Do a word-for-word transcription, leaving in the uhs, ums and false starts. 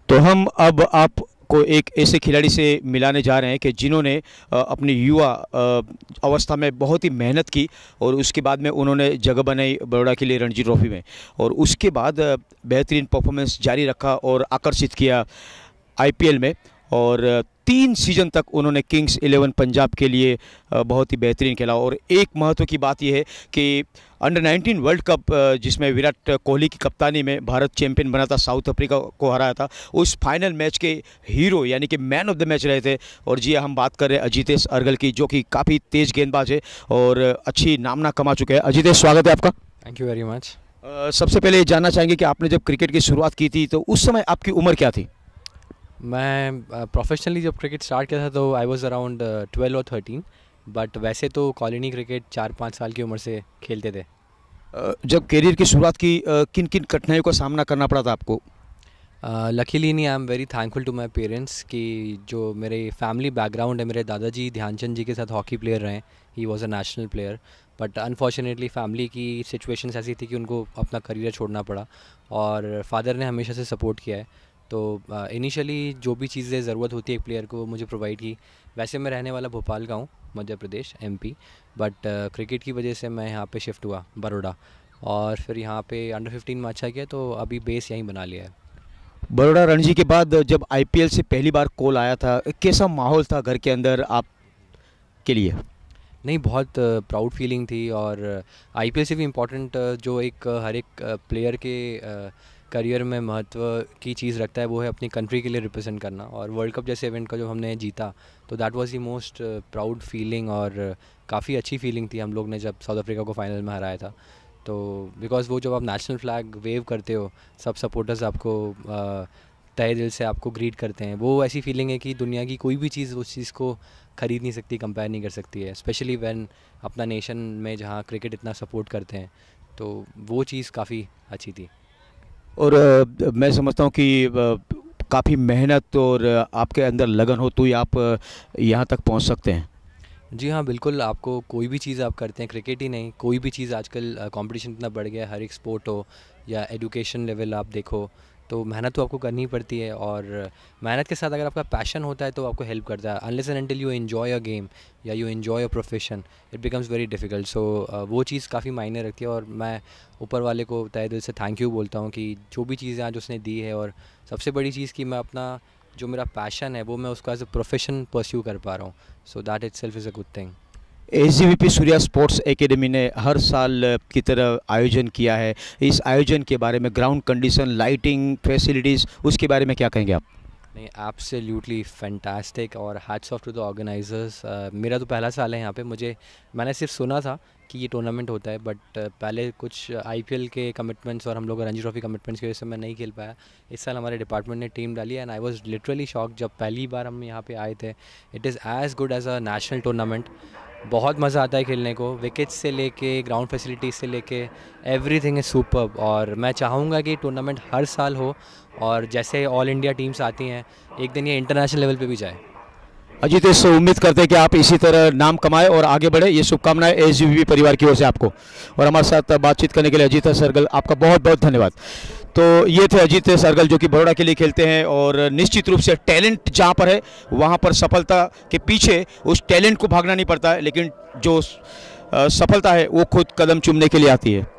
तो हम अब आपको एक ऐसे खिलाड़ी से मिलाने जा रहे हैं कि जिन्होंने अ, अपनी युवा अ, अवस्था में बहुत ही मेहनत की और उसके बाद में उन्होंने जगह बनाई बड़ौदा के लिए रणजी ट्रॉफी में, और उसके बाद अ, बेहतरीन परफॉर्मेंस जारी रखा और आकर्षित किया आईपीएल में। और अ, तीन सीज़न तक उन्होंने किंग्स इलेवन पंजाब के लिए अ, बहुत ही बेहतरीन खेला। और एक महत्व की बात यह है कि under nineteen world cup uh, जिसमें विराट कोहली की कप्तानी में भारत चैंपियन बना था, साउथ अफ्रीका को हराया था, उस फाइनल मैच के हीरो यानी कि मैन ऑफ द मैच रहे थे। और जी हम बात कर रहे हैं अजितेश अरगल की, जो कि काफ़ी तेज़ गेंदबाज है और अच्छी नामना कमा चुके हैं। अजितेश, स्वागत है आपका। Thank you very much. Uh, सबसे पहले ये जानना चाहेंगे कि आपने जब क्रिकेट की शुरुआत की थी तो उस समय आपकी उम्र क्या थी? मैं प्रोफेशनली जब क्रिकेट स्टार्ट किया था तो आई वाज अराउंड ट्वेल्व और थर्टीन, बट वैसे तो कॉलोनी क्रिकेट चार पाँच साल की उम्र से खेलते थे। अ, जब करियर की शुरुआत की किन किन कठिनाइयों का सामना करना पड़ा था आपको? लकीली नहीं, I am very thankful to my parents कि जो मेरे फैमिली बैकग्राउंड है, मेरे दादाजी ध्यानचंद जी के साथ हॉकी प्लेयर रहे, he was a national player. But unfortunately family की सिचुएशंस ऐसी थी कि उनको अपना करियर छोड़ना पड़ा, और फादर ने हमेशा से सपोर्ट किया है। तो इनिशियली uh, जो भी चीज़ें ज़रूरत होती है एक प्लेयर को, मुझे प्रोवाइड की। वैसे मैं रहने वाला भोपाल का हूँ, Madhya Pradesh, MP, but cricket की वजह से मैं यहाँ पे शिफ्ट हुआ बड़ौदा, और फिर यहाँ पे अंडर फिफ्टीन में अच्छा किया, तो अभी बेस यहीं बना लिया है। बड़ौदा रणजी के बाद जब आईपीएल से पहली बार कॉल आया था, कैसा माहौल था घर के अंदर आपके लिए? नहीं, बहुत प्राउड फीलिंग थी, और आईपीएल से भी इम्पोर्टेंट जो एक हर एक प्लेयर के करियर में महत्व की चीज़ रखता है वो है अपनी कंट्री के लिए रिप्रेजेंट करना। और वर्ल्ड कप जैसे इवेंट का जो हमने जीता, तो that was the most proud feeling, और काफ़ी अच्छी फीलिंग थी हम लोग ने जब साउथ अफ्रीका को फाइनल में हराया था। तो बिकॉज वो जब आप नेशनल फ्लैग वेव करते हो, सब सपोर्टर्स आपको तहे दिल से आपको ग्रीट करते हैं, वो ऐसी फीलिंग है कि दुनिया की कोई भी चीज़ उस चीज़ को ख़रीद नहीं सकती, कंपेयर नहीं कर सकती है, स्पेशली व्हेन अपना नेशन में जहाँ क्रिकेट इतना सपोर्ट करते हैं। तो वो चीज़ काफ़ी अच्छी थी। और अ, मैं समझता हूँ कि काफ़ी मेहनत और आपके अंदर लगन हो तो ही आप अ, यहाँ तक पहुँच सकते हैं। जी हाँ, बिल्कुल। आपको कोई भी चीज़ आप करते हैं, क्रिकेट ही नहीं, कोई भी चीज़, आजकल कंपटीशन इतना बढ़ गया है, हर एक स्पोर्ट हो या एजुकेशन लेवल आप देखो, तो मेहनत तो आपको करनी पड़ती है। और मेहनत के साथ अगर आपका पैशन होता है तो आपको हेल्प करता है। Unless and until you enjoy a game या you enjoy a profession, it becomes very difficult. So वो चीज़ काफ़ी मायने रखती है, और मैं ऊपर वाले को तहे दिल से थैंक यू बोलता हूँ कि जो भी चीज़ें आज उसने दी है, और सबसे बड़ी चीज़ कि मैं अपना जो मेरा पैशन है वो मैं उसको एज अ प्रोफेशन परस्यू कर पा रहा हूँ। So that itself is a good thing. SGVP Surya sports academy ने हर साल की तरह आयोजन किया है। इस आयोजन के बारे में, ग्राउंड कंडीशन, लाइटिंग, फैसिलिटीज़, उसके बारे में क्या कहेंगे आप? नहीं, एब्सोल्युटली फैंटास्टिक, और hats off to the organisers. मेरा तो पहला साल है यहाँ पे, मुझे मैंने सिर्फ सुना था कि ये टूर्नामेंट होता है, बट uh, पहले कुछ आईपीएल के कमिटमेंट्स और हम लोग रणजी ट्रॉफी कमिटमेंट्स की वजह से मैं नहीं खेल पाया। इस साल हमारे डिपार्टमेंट ने टीम डाली, and I was literally shock जब पहली बार हम यहाँ पे आए थे। It is as good as a national tournament. बहुत मज़ा आता है खेलने को, विकेट्स से लेके ग्राउंड फैसिलिटीज़ से लेके एवरीथिंग इज़ सुपर्ब। और मैं चाहूँगा कि टूर्नामेंट हर साल हो, और जैसे ऑल इंडिया टीम्स आती हैं, एक दिन ये इंटरनेशनल लेवल पे भी जाए। अजितेश, उम्मीद करते हैं कि आप इसी तरह नाम कमाएं और आगे बढ़े। ये शुभकामनाएं एसजीवीपी परिवार की ओर से आपको। और हमारे साथ बातचीत करने के लिए अजितेश अरगल, आपका बहुत बहुत धन्यवाद। तो ये थे अजितेश अरगल, जो कि बड़ौदा के लिए खेलते हैं, और निश्चित रूप से टैलेंट जहाँ पर है वहाँ पर सफलता के पीछे उस टैलेंट को भागना नहीं पड़ता है, लेकिन जो सफलता है वो खुद कदम चूमने के लिए आती है।